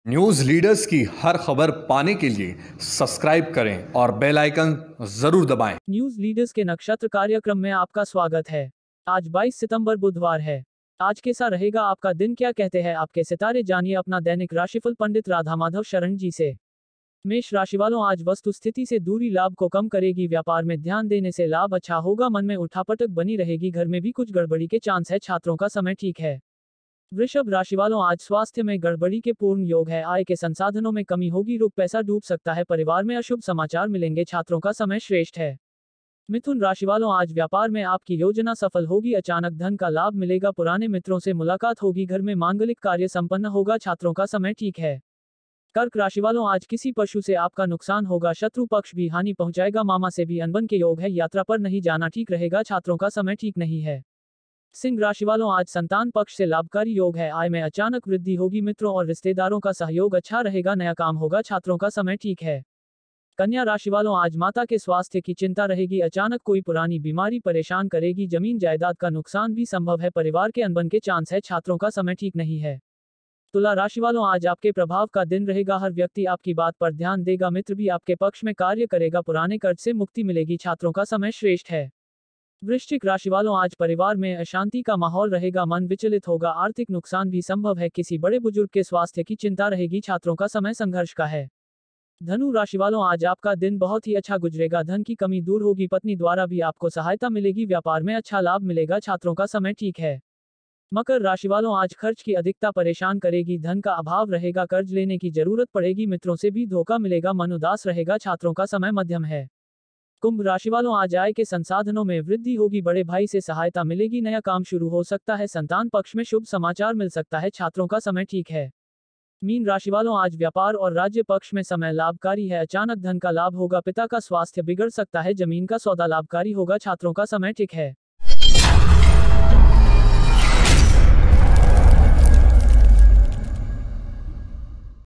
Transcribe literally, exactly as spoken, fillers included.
News leaders की हर खबर पाने के लिए सब्सक्राइब करें और बेल आइकन जरूर दबाएं। न्यूज लीडर्स के नक्षत्र कार्यक्रम में आपका स्वागत है। आज बाईस सितंबर बुधवार है। आज कैसा रहेगा आपका दिन, क्या कहते हैं आपके सितारे, जानिए अपना दैनिक राशिफल पंडित राधामाधव शरण जी से। मेष राशि वालों, आज वस्तु स्थिति से दूरी लाभ को कम करेगी। व्यापार में ध्यान देने से लाभ अच्छा होगा। मन में उठापटक बनी रहेगी। घर में भी कुछ गड़बड़ी के चांस है। छात्रों का समय ठीक है। वृषभ राशि वालों, आज स्वास्थ्य में गड़बड़ी के पूर्ण योग है। आय के संसाधनों में कमी होगी। रुक पैसा डूब सकता है। परिवार में अशुभ समाचार मिलेंगे। छात्रों का समय श्रेष्ठ है। मिथुन राशि वालों, आज व्यापार में आपकी योजना सफल होगी। अचानक धन का लाभ मिलेगा। पुराने मित्रों से मुलाकात होगी। घर में मांगलिक कार्य संपन्न होगा। छात्रों का समय ठीक है। कर्क राशि वालों, आज किसी पशु से आपका नुकसान होगा। शत्रु पक्ष भी हानि पहुंचाएगा। मामा से भी अनबन के योग है। यात्रा पर नहीं जाना ठीक रहेगा। छात्रों का समय ठीक नहीं है। सिंह राशि वालों, आज संतान पक्ष से लाभकारी योग है। आय में अचानक वृद्धि होगी। मित्रों और रिश्तेदारों का सहयोग अच्छा रहेगा। नया काम होगा। छात्रों का समय ठीक है। कन्या राशि वालों, आज माता के स्वास्थ्य की चिंता रहेगी। अचानक कोई पुरानी बीमारी परेशान करेगी। जमीन जायदाद का नुकसान भी संभव है। परिवार के अनबन के चांस है। छात्रों का समय ठीक नहीं है। तुला राशि वालों, आज आपके प्रभाव का दिन रहेगा। हर व्यक्ति आपकी बात पर ध्यान देगा। मित्र भी आपके पक्ष में कार्य करेगा। पुराने कर्ज से मुक्ति मिलेगी। छात्रों का समय श्रेष्ठ है। वृश्चिक राशि वालों, आज परिवार में अशांति का माहौल रहेगा। मन विचलित होगा। आर्थिक नुकसान भी संभव है। किसी बड़े बुजुर्ग के स्वास्थ्य की चिंता रहेगी। छात्रों का समय संघर्ष का है। धनु राशि वालों, आज आपका दिन बहुत ही अच्छा गुजरेगा। धन की कमी दूर होगी। पत्नी द्वारा भी आपको सहायता मिलेगी। व्यापार में अच्छा लाभ मिलेगा। छात्रों का समय ठीक है। मकर राशि वालों, आज खर्च की अधिकता परेशान करेगी। धन का अभाव रहेगा। कर्ज लेने की जरूरत पड़ेगी। मित्रों से भी धोखा मिलेगा। मन उदास रहेगा। छात्रों का समय मध्यम है। कुंभ राशि वालों, आज आय के संसाधनों में वृद्धि होगी। बड़े भाई से सहायता मिलेगी। नया काम शुरू हो सकता है। संतान पक्ष में शुभ समाचार मिल सकता है। छात्रों का समय ठीक है। मीन राशि वालों, आज व्यापार और राज्य पक्ष में समय लाभकारी है। अचानक धन का लाभ होगा। पिता का स्वास्थ्य बिगड़ सकता है। जमीन का सौदा लाभकारी होगा। छात्रों का समय ठीक है।